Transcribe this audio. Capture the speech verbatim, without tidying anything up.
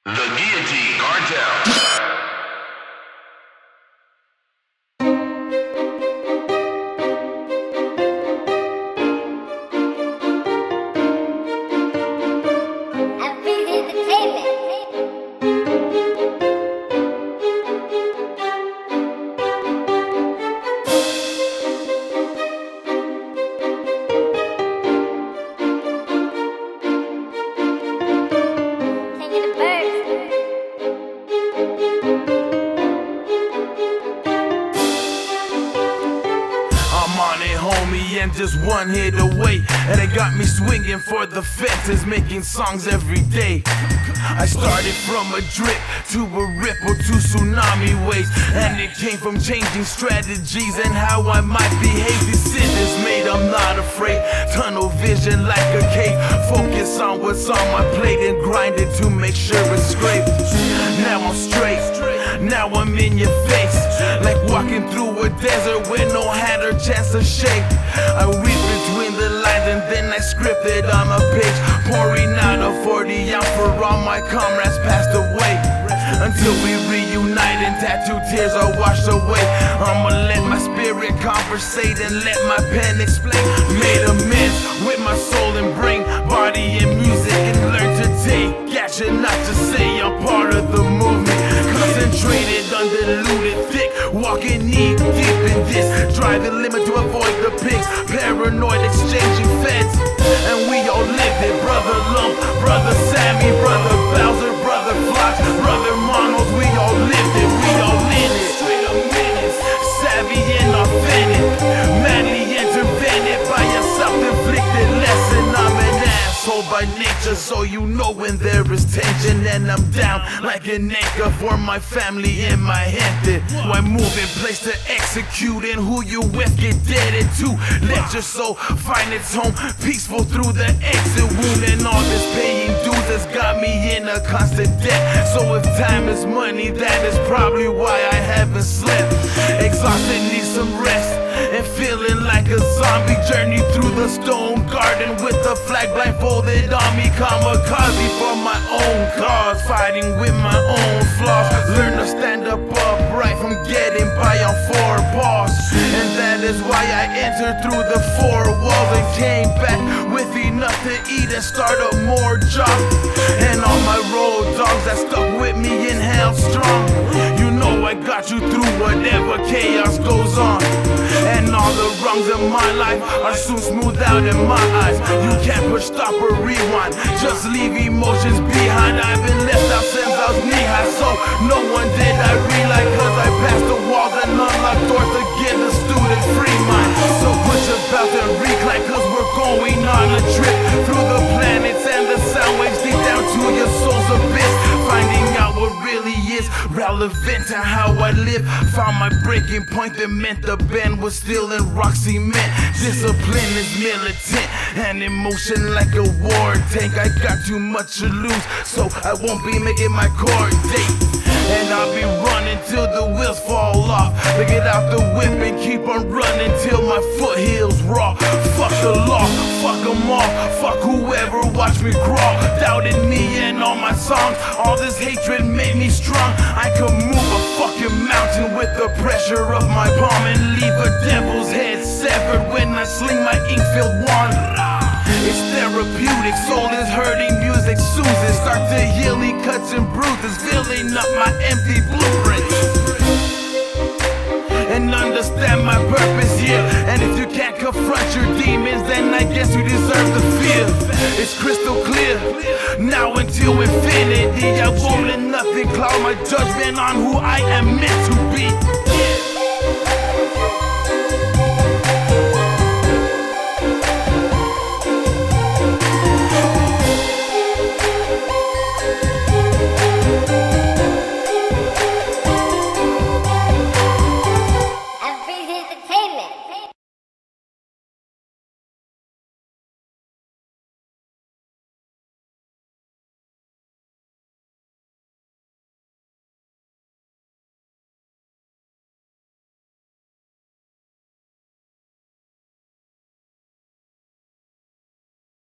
The Guillotine Cartel. And just one hit away, and it got me swinging for the fences, making songs every day. I started from a drip to a ripple to tsunami waves, and it came from changing strategies and how I might behave. Decisions made, I'm not afraid. Tunnel vision like a cave. Focus on what's on my plate and grind it to make sure it's straight. Now I'm straight. Now I'm in your face, like walking through a desert with no hand or chance of shake. I read between the lines and then I script it on a page, pouring out a forty ounce for all my comrades passed away. Until we reunite and tattoo tears are washed away. I'ma let my spirit conversate and let my pen explain. Made amends with my soul and brain, body and music, and learn to take action, not to say I'm part of the movement. Concentrated, undiluted, thick, walking knee deep in this. Drive the limit to avoid the pigs, paranoid, exchanging feds. And we all lived it, brother Lump, brother Sammy, brother Bowser, brother Flox, brother Monos. We all lived it, we all in it. Straight up menace, savvy and authentic, madly intervened by a self-inflicted lesson. I'm an asshole by nature, so you know when there is tension, and I'm down like an anchor for my family in my hand. Why move in place to execute, and who you with get deaded to. Let your soul find its home, peaceful through the exit wound. And all this paying dues has got me in a constant debt. So if time is money, that is probably why I haven't slept. Exhausted, need some rest, and feeling like a zombie. Journey through the stone garden with the flag blindfolded on me. Kamikaze for my own cause, fighting with my own flaws. Learn to stand up upright from getting by on four paws. And that is why I entered through the four walls and came back with enough to eat and start up more jobs. And all my road dogs that stuck with me and held strong. You know I got you through whatever chaos goes on. And all the wrongs in my life are soon smoothed out in my eyes. You can't push stop or rewind, just leave emotions behind. I've been left out since I was knee high, so no one did I realize. Cause I passed the walls and unlocked doors to give the student free mind. So put your belt and recline, cause we're going on a trip through the planets and the sound waves deep down to your soul's abyss. Finding out what really is relevant to how I live. Found my breaking point that meant the bend was still in rock cement. Discipline is militant and emotion like a war tank. I got too much to lose, so I won't be making my court date. And I'll be running till the wheels fall off. To get out the whip and keep on running till my foot heals raw. Fuck the law, fuck them all, fuck whoever watched me crawl. Doubted me and all my songs, all this hatred made me strong. I could move a fucking mountain with the pressure of my palm, and leave a devil's head severed when I sling my ink-filled wand. It's therapeutic, soul is hurting, music soothes. Start to healing cuts and bruises, filling up my empty blueprints. And understand my purpose here. And if you can't confront your demons, then I guess you deserve the fear. It's crystal clear, now until infinity. I won't let nothing cloud my judgment on who I am meant to be. Entertainment.